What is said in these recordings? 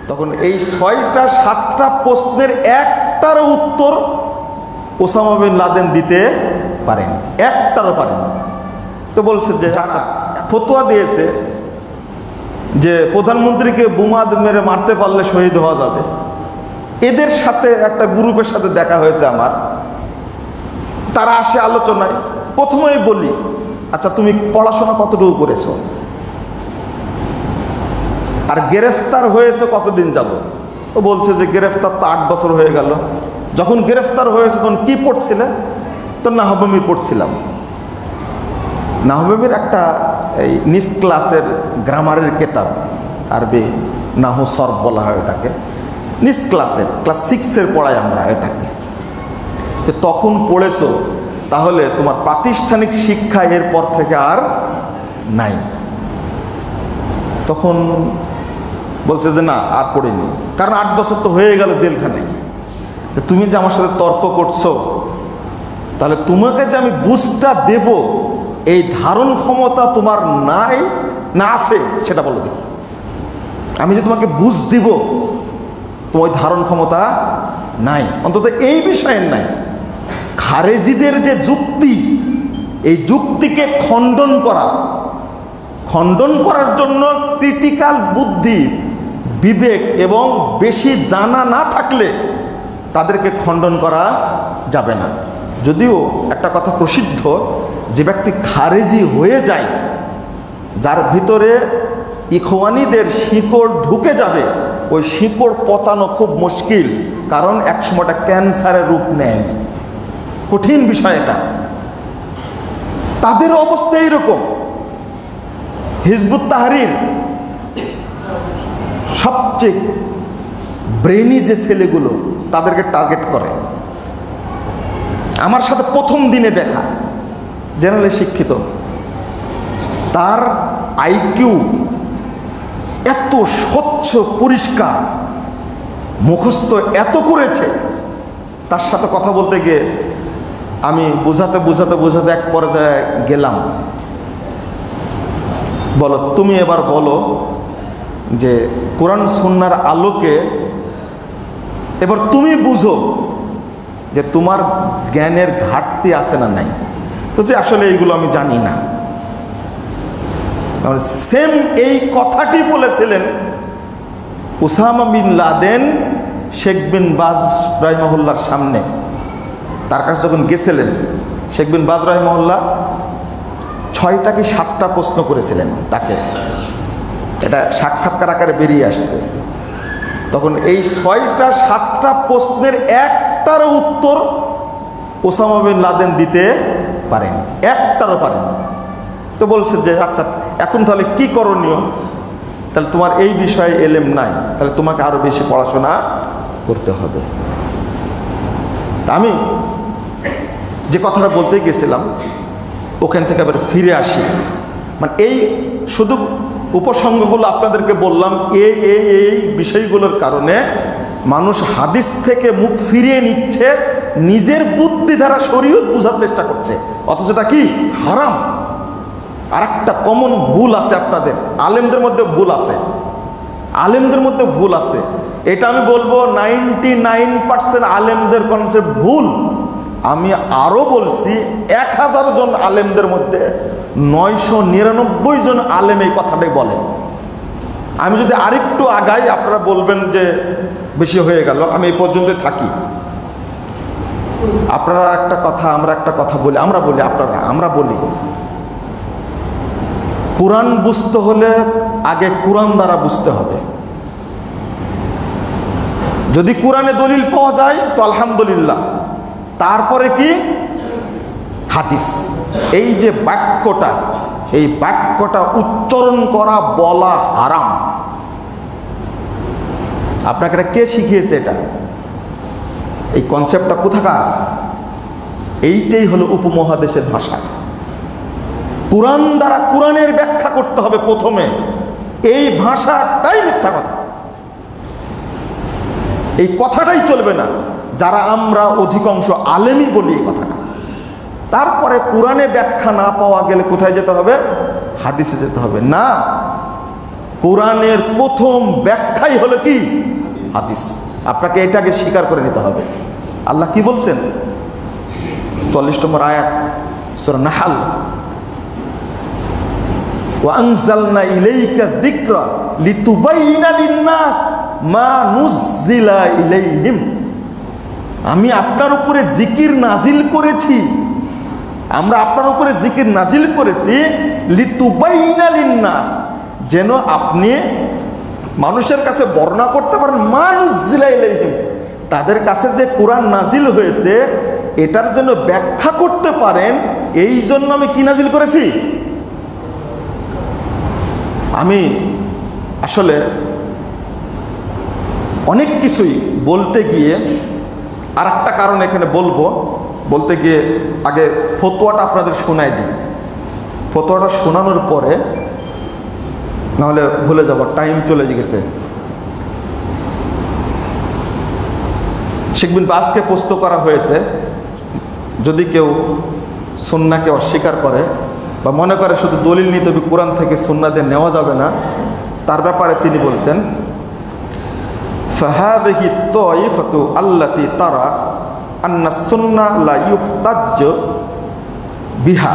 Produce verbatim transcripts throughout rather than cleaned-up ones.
তখন এই ছয়টা সাতটা প্রশ্নের একটারও উত্তর ওসামা বিন লাদেন দিতে পারেনি, একটারও পারেনি। তো বলছে যে যারা ফতোয়া দিয়েছে যে প্রধানমন্ত্রীকে বোমা মেরে মারতে পারলে শহীদ হওয়া যাবে, এদের সাথে একটা গ্রুপের সাথে দেখা হয়েছে আমার। তারা আসে আলোচনায়, প্রথমেই বলি, আচ্ছা তুমি পড়াশোনা কতটুকু করেছো আর গ্রেফতার হয়েছে কতদিন যাব? ও বলছে যে গ্রেফতার তো আট বছর হয়ে গেল। যখন গ্রেফতার হয়েছে তখন কি পড়ছিলে? তো নাহবমির পড়ছিলাম। নাহবমির একটা এই নিস ক্লাসের গ্রামারের কেতাব, আরবি নাহু সরফ বলা হয় এটাকে, নিস ক্লাসের ক্লাস সিক্সের পড়াই আমরা এটাকে। তো তখন পড়েছো, তাহলে তোমার প্রাতিষ্ঠানিক শিক্ষা এরপর থেকে আর নাই। তখন বলছে যে না, আর পড়িনি, কারণ আট বছর তো হয়ে গেল জেলখানায়। তুমি যে আমার সাথে তর্ক করছো, তাহলে তোমাকে যে আমি বুঝটা দেব এই ধারণ ক্ষমতা তোমার নাই না আছে সেটা বলো দেখি। আমি যে তোমাকে বুঝ দিব তোমার ধারণ ক্ষমতা নাই, অন্তত এই বিষয়ের নাই। খারেজিদের যে যুক্তি, এই যুক্তিকে খণ্ডন করা, খণ্ডন করার জন্য ক্রিটিক্যাল বুদ্ধি, বিবেক এবং বেশি জানা না থাকলে তাদেরকে খণ্ডন করা যাবে না। যদিও একটা কথা প্রসিদ্ধ, যে ব্যক্তি খারেজি হয়ে যায়, যার ভিতরে ইখওয়ানিদের শিকড় ঢুকে যাবে, ওই শিকড় পচানো খুব মুশকিল, কারণ একসময়টা ক্যান্সারের রূপ নেয়। কঠিন বিষয় এটা। তাদের অবস্থা এইরকম। হিজবুত তাহরির সবচেয়ে ব্রেনি যে ছেলেগুলো, তাদেরকে টার্গেট করে। আমার সাথে প্রথম দিনে দেখা, জেনারেলি শিক্ষিত, তার আইকিউ এত স্বচ্ছ পরিষ্কার, মুখস্থ এত করেছে, তার সাথে কথা বলতে গিয়ে আমি বোঝাতে বোঝাতে বোঝাতে এক পর্যায়ে গেলাম, বলো তুমি এবার বলো যে কোরআন সুন্নাহর আলোকে এবার তুমি বুঝো যে তোমার জ্ঞানের ঘাটতি আছে না নাই। তো যে আসলে এইগুলো আমি জানি না। সেম এই কথাটি বলেছিলেন Osama bin Laden Sheikh bin Baz রাহিমাহুল্লাহর সামনে। তার কাছে যখন গেছিলেন, শেখ বিন বাজ রাহিমাহুল্লাহ ছয়টা কি সাতটা প্রশ্ন করেছিলেন তাকে, এটা সাক্ষাৎকার আকারে বেরিয়ে আসছে। তখন এই ছয়টা সাতটা প্রশ্নের একটারও উত্তর ওসামা বিন লাদেন দিতে পারেনি, একটারও পারেনি। তো বলছে যে আচ্ছা এখন তাহলে কি করণীয়? তাহলে তোমার এই বিষয়ে এলেম নাই, তাহলে তোমাকে আরো বেশি পড়াশোনা করতে হবে। আমি যে কথাটা বলতে গেছিলাম ওখান থেকে আবার ফিরে আসি। মানে এই শুধু উপসঙ্গগুলো আপনাদেরকে বললাম, এই এই এই বিষয়গুলোর কারণে মানুষ হাদিস থেকে মুখ ফিরিয়ে নিচ্ছে, নিজের বুদ্ধি দ্বারা শরীয়ত বোঝার চেষ্টা করছে, অথচ এটা কি হারাম। আর একটা কমন ভুল আছে আপনাদের, আলেমদের মধ্যে ভুল আছে, আলেমদের মধ্যে ভুল আছে। এটা আমি বলবো নাইনটি নাইন পার্সেন্ট আলেমদের কনসেপ্ট ভুল। আমি আরো বলছি এক হাজার জন আলেমদের মধ্যে নয়শো নিরানব্বই জন আলেম এই কথাটাই বলে। আমি যদি আরেকটু আগাই আপনারা বলবেন যে বেশি হয়ে গেল, আমি এই পর্যন্ত থাকি। আপনারা একটা কথা, আমরা একটা কথা বলি, আমরা বলি আপনারা, আমরা বলি কোরআন বুঝতে হলে আগে কোরআন দ্বারা বুঝতে হবে। যদি কোরআনে দলিল পাওয়া যায় তো আলহামদুলিল্লাহ, তারপরে কি হাদিস। এই যে বাক্যটা, এই বাক্যটা উচ্চারণ করা বলা হারাম। আপনাকে এটা কে শিখিয়েছে? এটা এই কনসেপ্টটা কোথাকার? এইটাই হলো উপমহাদেশের ভাষা। কোরআন দ্বারা কোরআনের ব্যাখ্যা করতে হবে প্রথমে, এই ভাষাটাই মিথ্যা কথা, এই কথাটাই চলবে না। যারা আমরা অধিকাংশ আলেমই বলি এই কথাটা। তারপরে তারপরে, কোরআনে ব্যাখ্যা না পাওয়া গেলে কোথায় যেতে হবে? হাদিসে যেতে হবে। না, কোরআনের প্রথম ব্যাখ্যাই হলো কি? হাদিস। আপনাকে এটাকে স্বীকার করে নিতে হবে। আল্লাহ কি বলছেন? চল্লিশ নম্বর আয়াত সূরা নাহল, ওয়া আনজালনা ইলাইকা যিকরা লিতুবাইয়িনা লিন-নাস মা নুযজিলা ইলাইহিম। আমি আপনার উপরে জিকির নাজিল করেছি, আমরা আপনার উপরে জিকির নাজিল করেছি লিতুবাইয়িনা লিন-নাস, যেন আপনি মানুষের কাছে বর্ণনা করতে পারেন মা নুযজিলা ইলাইহিম, তাদের কাছে যে কোরআন নাজিল হয়েছে এটার জন্য ব্যাখ্যা করতে পারেন। এই জন্য আমি কি নাজিল করেছি? আমি আসলে অনেক কিছুই বলতে গিয়ে আর একটা কারণ এখানে বলবো, বলতে গিয়ে আগে ফতোয়াটা আপনাদের শোনাই দিই। ফতোয়াটা শোনানোর পরে নাহলে ভুলে যাব, টাইম চলে গেছে। শেখ বিন বাজকে প্রশ্ন করা হয়েছে, যদি কেউ সুন্নাহকে অস্বীকার করে বা মনে করে শুধু দলিল নিতে হবে কোরআন থেকে, সুন্নাহ দিয়ে নেওয়া যাবে না, তার ব্যাপারে তিনি বলছেন ফাহাদিহি তাইফাতু আল্লাতী তারা আন্না সুন্নাহ লা ইহতাজ্জ বিহা।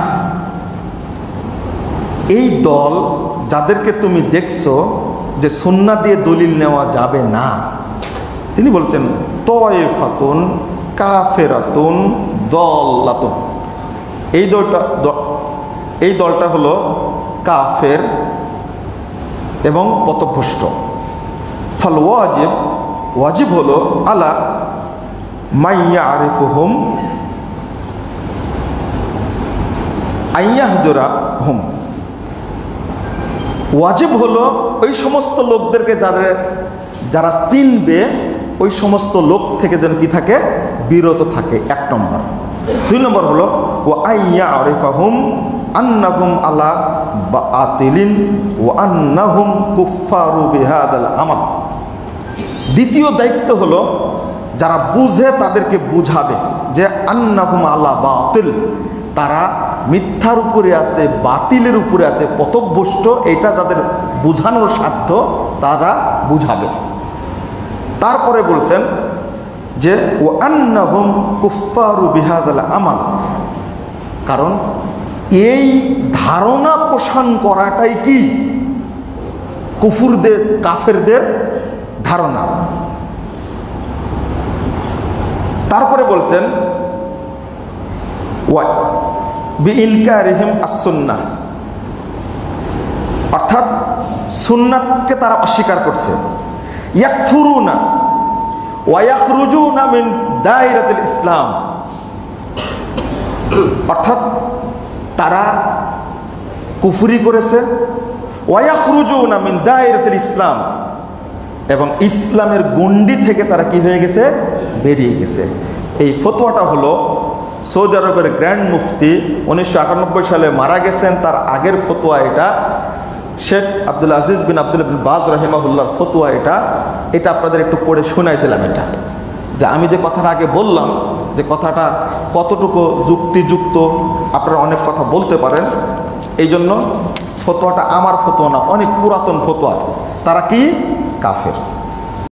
এই দল যাদেরকে তুমি দেখছো যে সুন্নাহ দিয়ে দলিল নেওয়া যাবে না, তিনি বলছেন তাইফাতুন কাফিরাতুন দাল্লাতুন। এই দলটা এই দলটা হলো কাফের এবং পথভ্রষ্ট। ফাল ওয়াজিব, ওয়াজিব হলো আলা মাইয়া আরিফুহুম আইয়াহজুরা হুম, ওয়াজিব হলো ওই সমস্ত লোকদেরকে যাদের যারা চিনবে ওই সমস্ত লোক থেকে যেন কি থাকে? বিরত থাকে, এক নম্বর। দুই নম্বর হলো ও আইয়া আরিফাহুম আন্নাহুম আলা বাতিলিন ওয়া আন্নাহুম কুফফারু বিহাদাল আমাল। দ্বিতীয় দায়িত্ব হলো যারা বুঝে তাদেরকে বুঝাবে যে আন্নাহুম আলা বাতিল, তারা মিথ্যার উপরে আছে, বাতিলের উপরে আছে, পথভ্রষ্ট। এটা যাদের বুঝানোর সাধ্য তারা বুঝাবে। তারপরে বলছেন যে ও আন্নাহুম কুফফারু বিহাদাল আমাল, কারণ এই ধারণা পোষণ করাটাই কি? কুফুরদের, কাফেরদের ধারণা। তারপরে বলছেন ওয়া বিইনকারিহিম আস-সুন্নাহ, অর্থাৎ সুন্নাতকে তারা অস্বীকার করছে। ইয়াকফুরুনা ওয়া ইয়াখরুজুনা মিন দায়রাতিল ইসলাম, অর্থাৎ তারা কুফরি করেছে। ওয়া ইয়াখরুজুনা মিন দায়রাতিল ইসলাম, এবং ইসলামের গণ্ডি থেকে তারা কি হয়ে গেছে? বেরিয়ে গেছে। এই ফতোয়াটা হলো সৌদি আরবের গ্র্যান্ড মুফতি উনিশশো আটানব্বই সালে মারা গেছেন, তার আগের ফতোয়া এটা। শেখ আব্দুল আজিজ বিন আব্দুল বিন বাজ রাহিমাহুল্লাহর ফতোয়া এটা। এটা আপনাদের একটু পড়ে শোনাই দিলাম। এটা যে আমি যে কথাটা আগে বললাম, যে কথাটা কতটুকু যুক্তিযুক্ত, আপনারা অনেক কথা বলতে পারেন। এই জন্য ফতোয়াটা আমার ফতোয়া না, অনেক পুরাতন ফতোয়া। তারা কি? কাফের।